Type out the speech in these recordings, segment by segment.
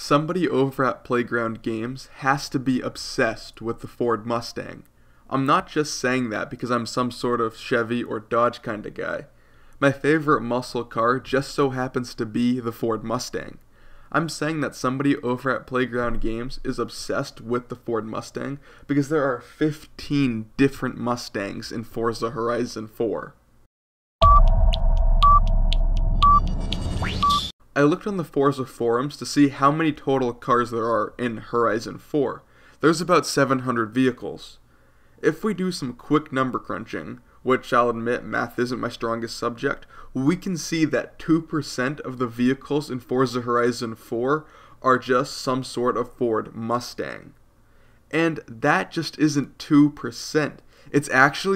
Somebody over at Playground Games has to be obsessed with the Ford Mustang. I'm not just saying that because I'm some sort of Chevy or Dodge kinda guy. My favorite muscle car just so happens to be the Ford Mustang. I'm saying that somebody over at Playground Games is obsessed with the Ford Mustang because there are 15 different Mustangs in Forza Horizon 4. I looked on the Forza forums to see how many total cars there are in Horizon 4. There's about 700 vehicles. If we do some quick number crunching, which I'll admit math isn't my strongest subject, we can see that 2% of the vehicles in Forza Horizon 4 are just some sort of Ford Mustang. And that just isn't 2%, it's actually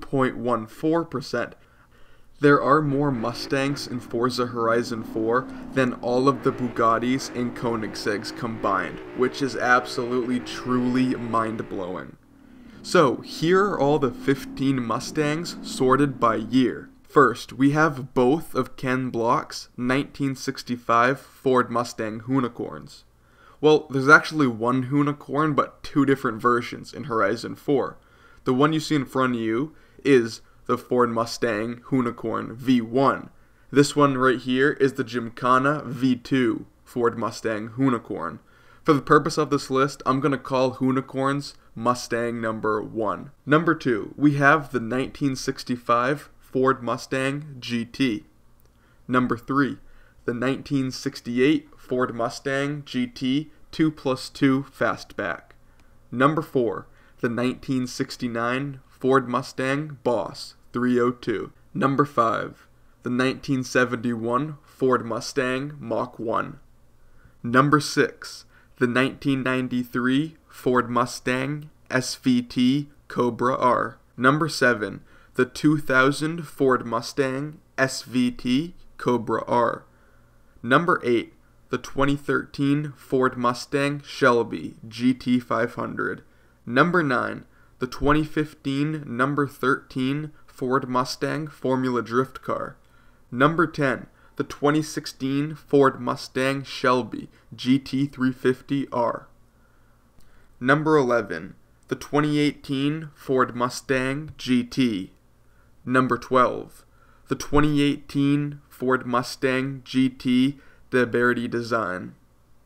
2.14%. There are more Mustangs in Forza Horizon 4 than all of the Bugattis and Koenigsegg's combined, which is absolutely truly mind-blowing. So, here are all the 15 Mustangs sorted by year. First, we have both of Ken Block's 1965 Ford Mustang Hoonicorns. Well, there's actually one Hoonicorn, but two different versions in Horizon 4. The one you see in front of you is the Ford Mustang Hoonicorn V1. This one right here is the Gymkhana V2 Ford Mustang Hoonicorn. For the purpose of this list, I'm going to call Hoonicorns Mustang number 1. Number 2, we have the 1965 Ford Mustang GT. Number 3, the 1968 Ford Mustang GT 2+2 Fastback. Number 4, the 1969 Ford Mustang Boss 302. Number 5, the 1971 Ford Mustang Mach 1. Number 6, the 1993 Ford Mustang SVT Cobra R. Number 7, the 2000 Ford Mustang SVT Cobra R. Number 8, the 2013 Ford Mustang Shelby GT500. Number 9, the 2015 number 13 Ford Mustang Formula Drift Car. Number 10, the 2016 Ford Mustang Shelby GT350R. Number 11, the 2018 Ford Mustang GT. Number 12, the 2018 Ford Mustang GT Deberti Design.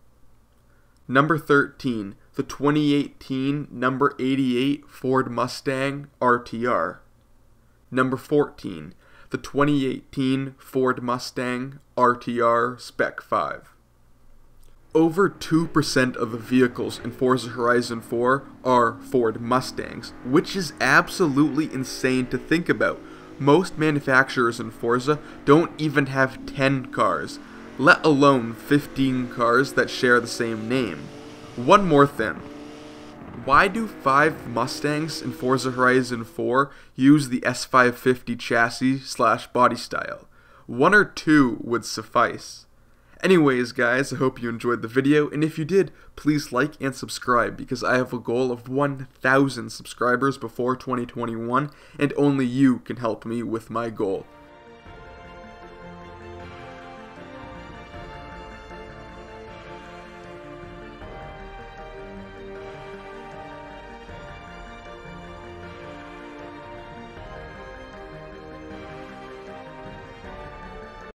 Number 13, the 2018 number 88 Ford Mustang RTR. Number 14, the 2018 Ford Mustang RTR Spec 5. Over 2% of the vehicles in Forza Horizon 4 are Ford Mustangs, which is absolutely insane to think about. Most manufacturers in Forza don't even have 10 cars, let alone 15 cars that share the same name. One more thing. Why do 5 Mustangs in Forza Horizon 4 use the S550 chassis / body style? 1 or 2 would suffice. Anyways guys, I hope you enjoyed the video, and if you did, please like and subscribe because I have a goal of 1,000 subscribers before 2021, and only you can help me with my goal.